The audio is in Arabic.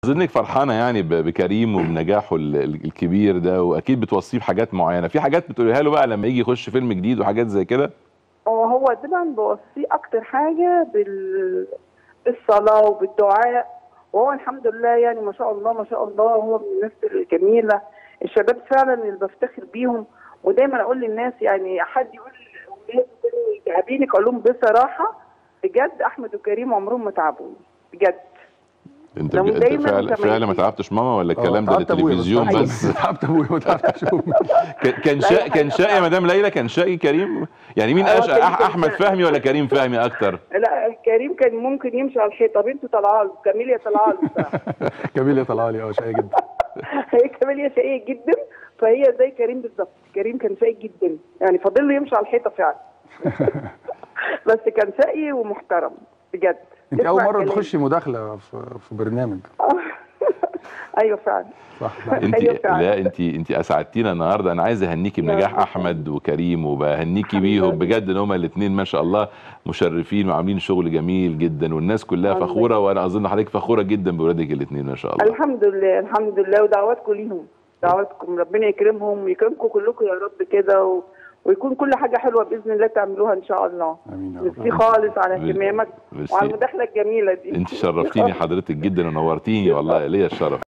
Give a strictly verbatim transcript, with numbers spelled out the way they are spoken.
اظنك فرحانه يعني بكريم وبنجاحه الكبير ده، واكيد بتوصيه بحاجات معينه. في حاجات بتقوليها له بقى لما يجي يخش فيلم جديد وحاجات زي كده؟ هو طبعا بوصيه اكتر حاجه بال... بالصلاه وبالدعاء، وهو الحمد لله يعني ما شاء الله ما شاء الله هو من الناس الجميله، الشباب فعلا اللي بفتخر بيهم. ودايما اقول للناس يعني حد يقول لاولاده كانوا تعبينك اقول لهم بصراحه بجد احمد وكريم عمرهم ما تعبوني بجد. انت انت فعلا فعلا ما تعبتش ماما ولا الكلام ده للتلفزيون بس؟ تعبت ابويا ما تعبتش امي. كان شقي كان شقي يا مدام ليلى، كان شقي كريم؟ يعني مين اشقى، احمد فهمي ولا كريم فهمي اكتر؟ لا كريم كان ممكن يمشي على الحيطه، بنته طالعه له، كاميليا طالعه له. كاميليا طالعه لي اه شقيه جدا. هي كاميليا شقيه جدا، فهي زي كريم بالظبط. كريم كان شقي جدا يعني فاضل له يمشي على الحيطه فعلا. بس كان شقي ومحترم بجد. انت اول مره تخشي مداخله في, في برنامج. ايوه فعلا صح. انت لا انت انت اسعدتينا النهارده. انا عايز اهنيكي بنجاح احمد وكريم، وبهنيكي بيهم بجد ان هما الاثنين ما شاء الله مشرفين وعاملين شغل جميل جدا، والناس كلها فخوره، وانا اظن حضرتك فخوره جدا بولادك الاثنين ما شاء الله. الحمد لله الحمد لله، ودعواتكم ليهم، دعواتكم ربنا يكرمهم ويكرمكم كلكم يا رب كده، و... ويكون كل حاجه حلوه باذن الله تعملوها ان شاء الله. امين يا رب. ميرسي خالص على اهتمامك وعلى ميرسي. المداخله الجميله دي. انت شرفتيني حضرتك جدا ونورتيني والله، ليا الشرف.